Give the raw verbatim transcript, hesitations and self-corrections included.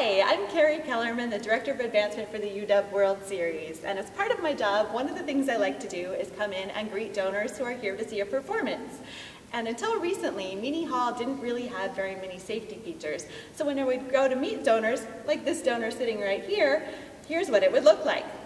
Hi, I'm Carrie Kellerman, the Director of Advancement for the U W World Series. And as part of my job, one of the things I like to do is come in and greet donors who are here to see a performance. And until recently, Meany Hall didn't really have very many safety features. So when I would go to meet donors, like this donor sitting right here, here's what it would look like.